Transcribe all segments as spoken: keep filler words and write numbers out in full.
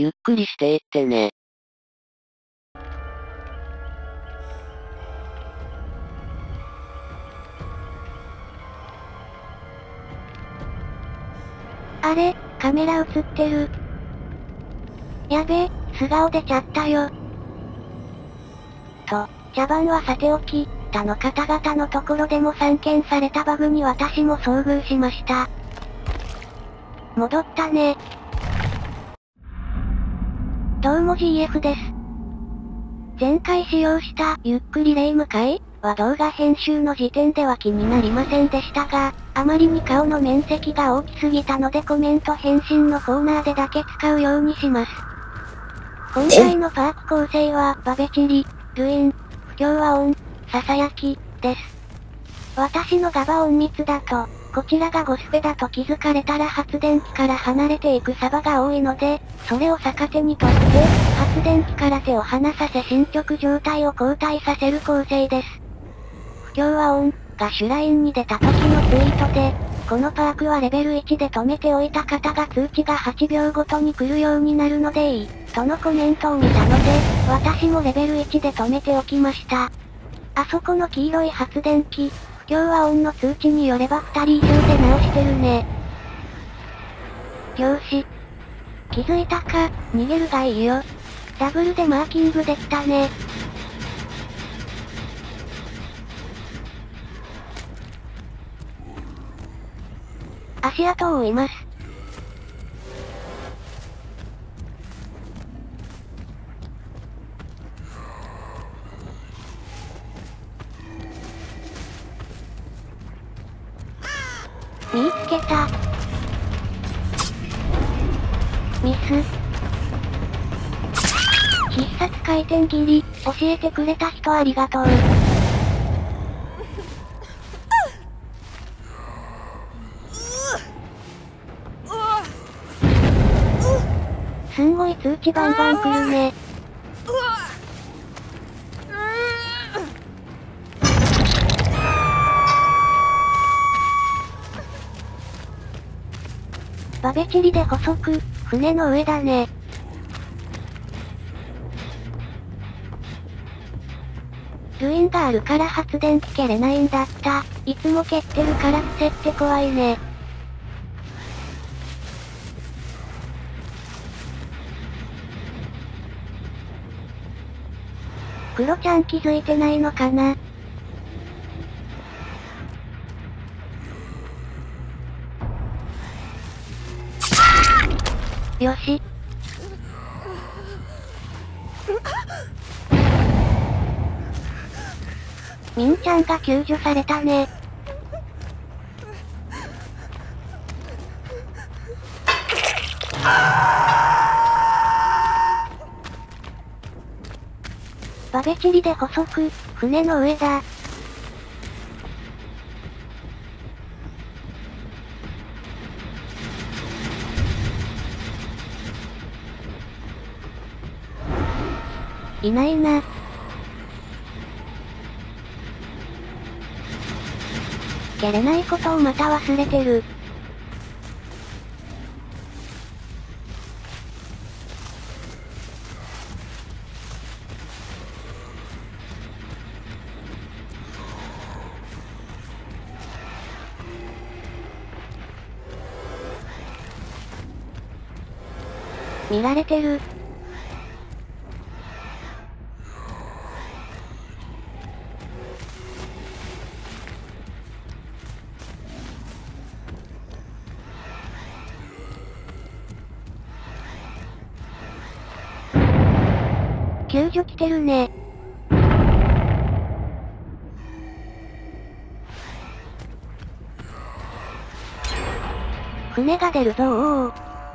ゆっくりしていってね。 あれ、カメラ映ってる。やべえ、素顔出ちゃったよ。と、茶番はさておき、他の方々のところでも散見されたバグに私も遭遇しました。戻ったね。どうも ジーエフ です。前回使用したゆっくりレイム会は動画編集の時点では気になりませんでしたが、あまりに顔の面積が大きすぎたのでコメント返信のコーナーでだけ使うようにします。今回のパーク構成はバベチリ、ルイン、不協和音、ささやき、です。私のガバ音密だと、こちらがゴスペだと気づかれたら発電機から離れていくサバが多いので、それを逆手にとって、発電機から手を離させ進捗状態を後退させる構成です。不協和音がシュラインに出た時のツイートで、このパークはレベルいちで止めておいた方が通知がはちびょうごとに来るようになるのでいい、とのコメントを見たので、私もレベルいちで止めておきました。あそこの黄色い発電機、不協和音の通知によればふたり以上で直してるね。拍子。気づいたか、逃げるがいいよ。ダブルでマーキングできたね。足跡を追います。見つけた。ミス。必殺回転切り、教えてくれた人ありがとう。すんごい通知バンバン来るね。バベチリで補足、船の上だね。ルインがあるから発電機蹴れないんだった。いつも蹴ってるから癖って怖いね。クロちゃん気づいてないのかな？よし。みんちゃんが救助されたね。バベチリで補足、船の上だ。いないな。蹴れないことをまた忘れてる。見られてる。救助来てるね。船が出るぞー。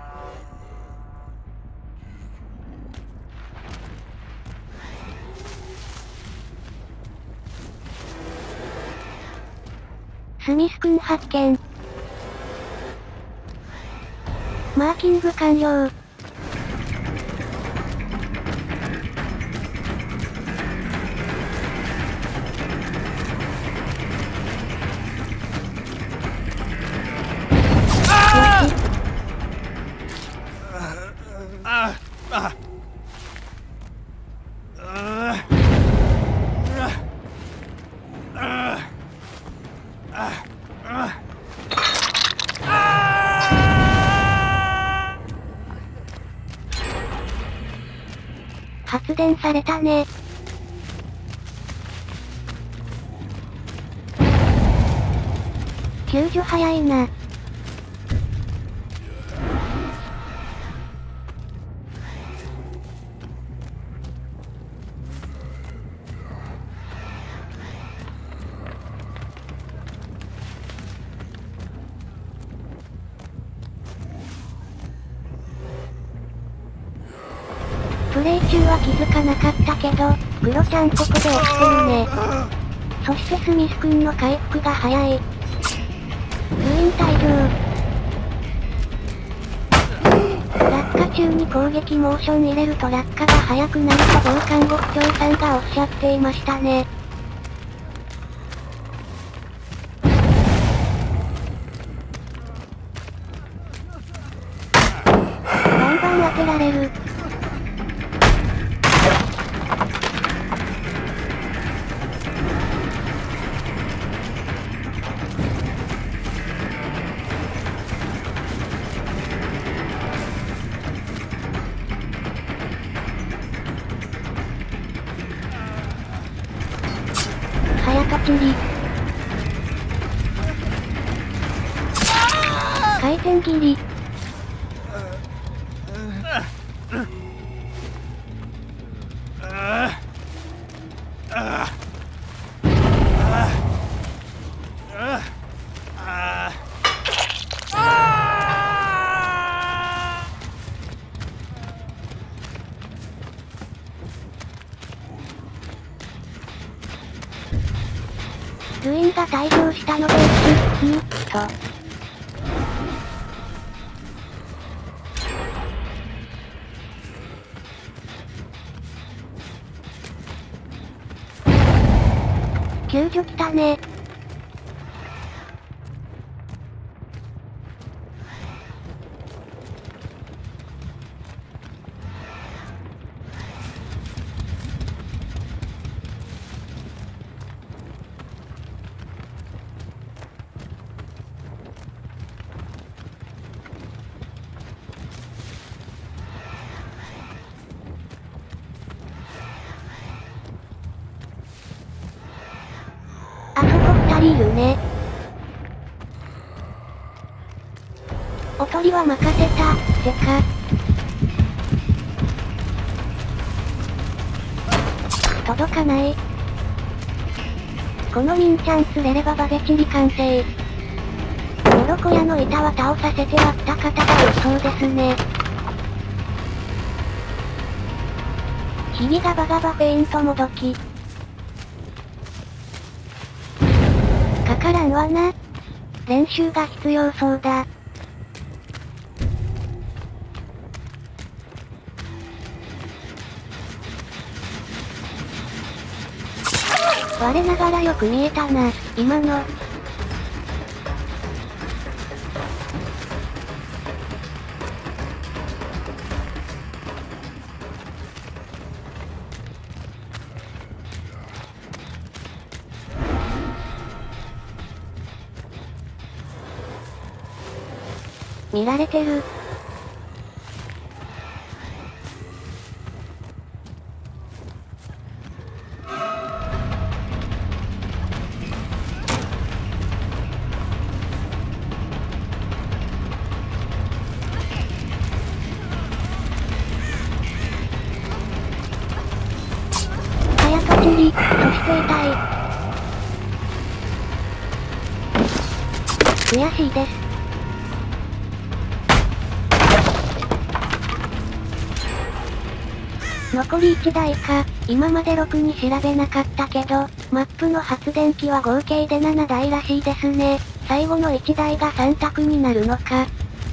スミス君発見。マーキング完了。 発電されたね。救助早いな。プレイ中は気づかなかったけど、クロちゃんここで起きてるね。そしてスミス君の回復が早い。部員退場。落下中に攻撃モーション入れると落下が速くなると防寒獄長さんがおっしゃっていましたね。バンバン当てられる。早とちり。回転切り。部員が退場したので、ヒッと。救助来たね。あそこ二人いるね。おとりは任せた、ぜか。届かない。このミンチャン釣れればバベチリ完成。モロコ屋の板は倒させて割った方が良そうですね。ヒビガバガバフェイントもどき。かからんわな。練習が必要そうだ。我ながらよく見えたな、今の。見られてる。早とちり、そして痛い。悔しいです。残りいちだいか、今までろくに調べなかったけど、マップの発電機は合計でななだいらしいですね。最後のいちだいがさん択になるのか。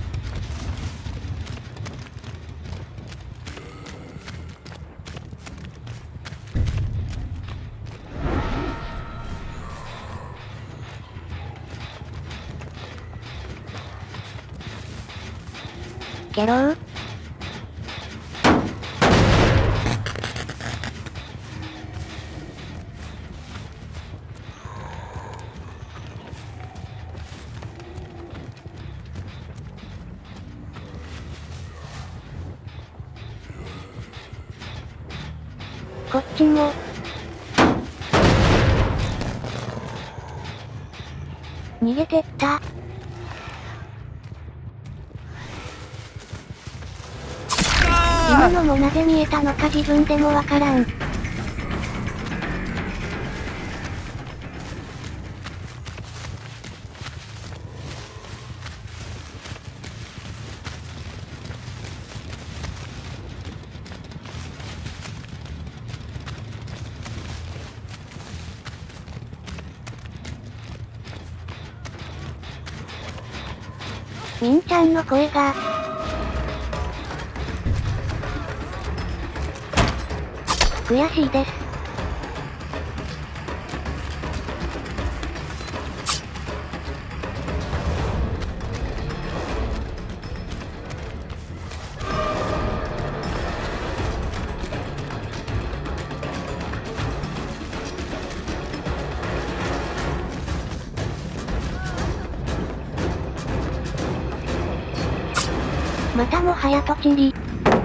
ゲロー。 こっちも。逃げてった。今のもなぜ見えたのか自分でもわからん。みんちゃんの声が。悔しいです。またもはやとちり。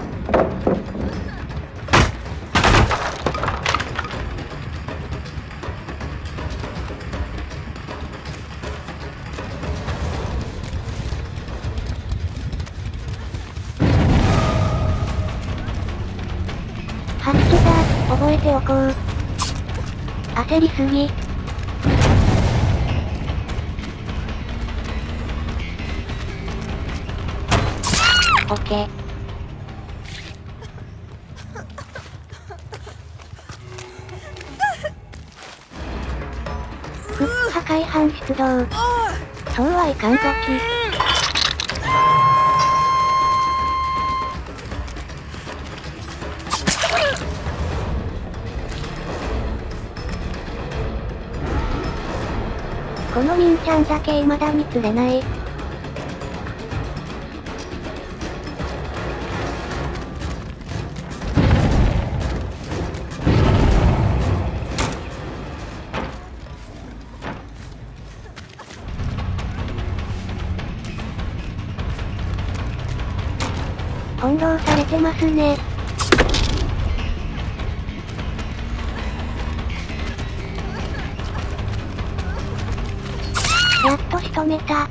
発出だ、覚えておこう。焦りすぎ。オッケー。フック破壊班出動。そうはいかんぞき。このみんちゃんだけ未だに釣れない。翻弄されてますね。やっと仕留めた。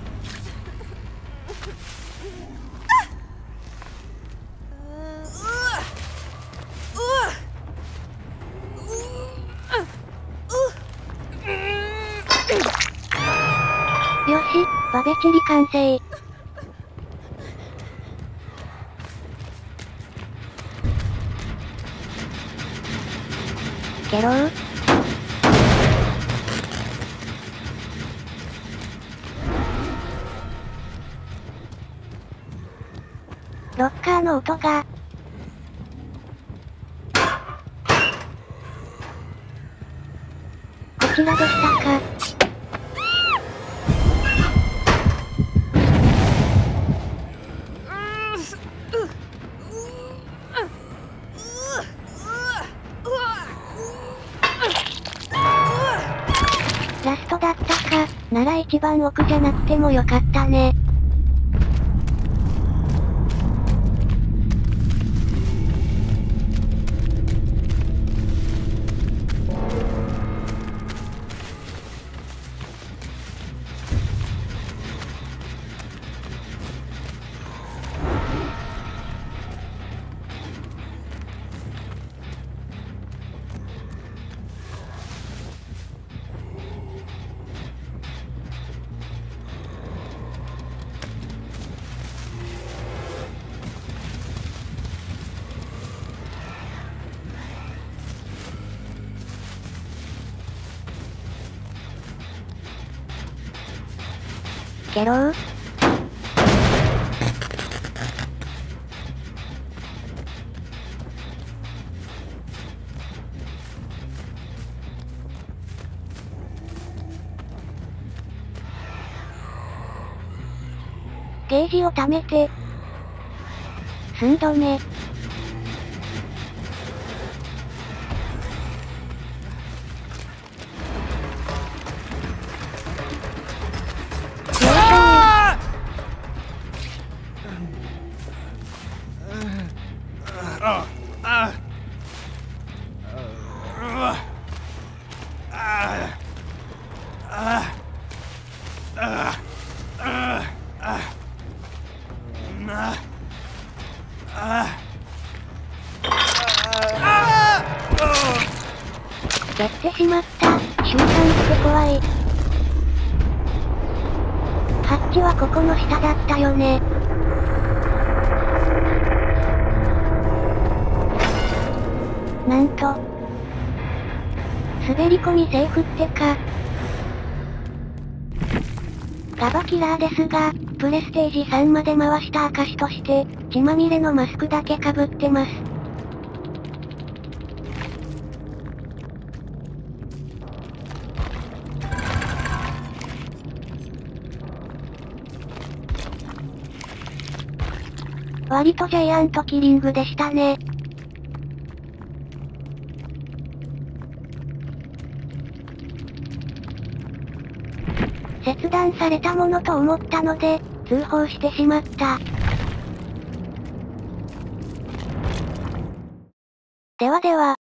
よし、バベチリ完成。ゲロー。ロッカーの音が。こちらでしたか。ラストだったか、なら一番奥じゃなくてもよかったね。ゲロー。ゲージを貯めて。寸止め。 蹴ってしまった。瞬間って怖い。ハッチはここの下だったよね。なんと。滑り込みセーフってか。ガバキラーですが、プレステージさんまで回した証として、血まみれのマスクだけ被ってます。割とジャイアントキリングでしたね。切断されたものと思ったので、通報してしまった。ではでは。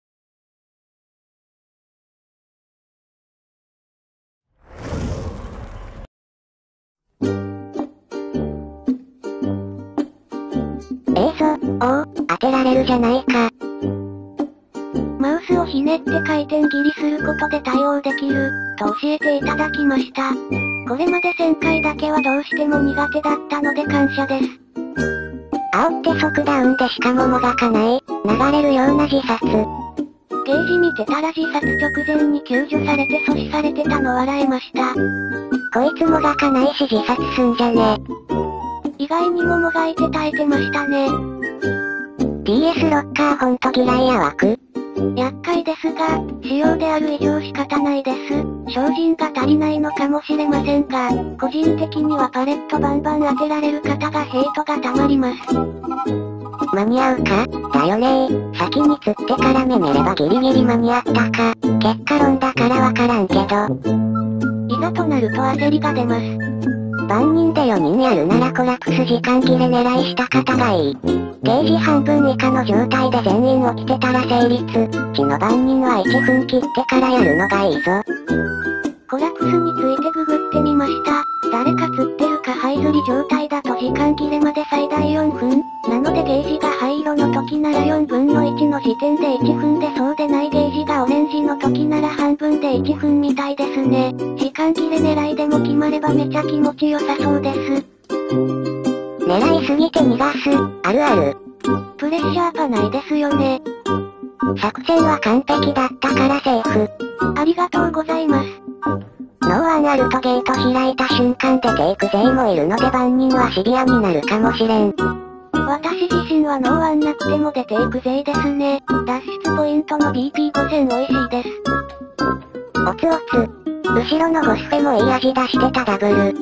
ええぞ、おお、当てられるじゃないか。マウスをひねって回転切りすることで対応できる、と教えていただきました。これまで旋回だけはどうしても苦手だったので感謝です。煽って即ダウンでしかももがかない、流れるような自殺。ゲージ見てたら自殺直前に救助されて阻止されてたの笑えました。こいつもがかないし自殺すんじゃね。意外にももがいて耐えてましたね。ピーエス ロッカーほんと嫌いやわく。厄介ですが、仕様である以上仕方ないです。精進が足りないのかもしれませんが、個人的にはパレットバンバン当てられる方がヘイトがたまります。間に合うかだよねー。先に釣ってからめめればギリギリ間に合ったか。結果論だからわからんけど。いざとなると焦りが出ます。万人でよにんやるならコラプス時間切れ狙いした方がいい。ゲージ半分以下の状態で全員起きてたら成立。血の番人はいちふん切ってからやるのがいいぞ。コラプスについてググってみました。誰か釣ってるか灰釣り状態だと時間切れまで最大よんふん。なのでゲージが灰色の時ならよんぶんのいちの時点でいちふんでそうでないゲージがオレンジの時なら半分でいちふんみたいですね。時間切れ狙いでも決まればめちゃ気持ちよさそうです。狙いすぎて逃がす、あるある。プレッシャーパないですよね。作戦は完璧だったからセーフ。ありがとうございます。ノーワンアルトゲート開いた瞬間でテイク勢もいるので万人はシビアになるかもしれん。私自身はノーワンなくても出ていく勢ですね。脱出ポイントの ビーピーごせん 美味しいです。おつおつ。後ろのゴスフェもいい味出してたダブル。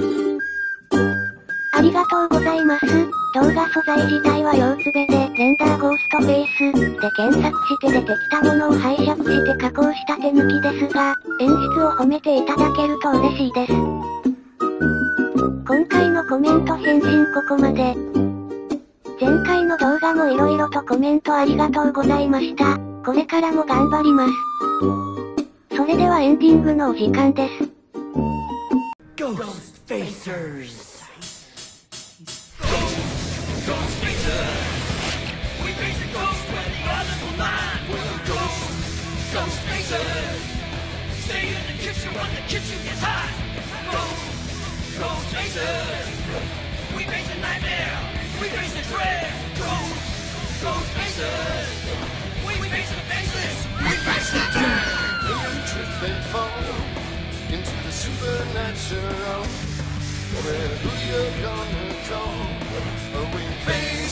ありがとうございます。動画素材自体は腰つべで、レンダーゴーストフェイスで検索して出てきたものを拝借して加工した手抜きですが、演出を褒めていただけると嬉しいです。今回のコメント返信ここまで。前回の動画も色々とコメントありがとうございました。これからも頑張ります。それではエンディングのお時間です。 Ghost Facers! We face a ghost when the others will mind. We're ghosts, ghost facers. Stay in the kitchen when the kitchen gets hot. Ghost, ghost facers. We face a nightmare. We face a dread. Ghost, ghost facers. We face the faceless. We face the dead. When you trip and fall into the supernatural, where who you gonna call? We face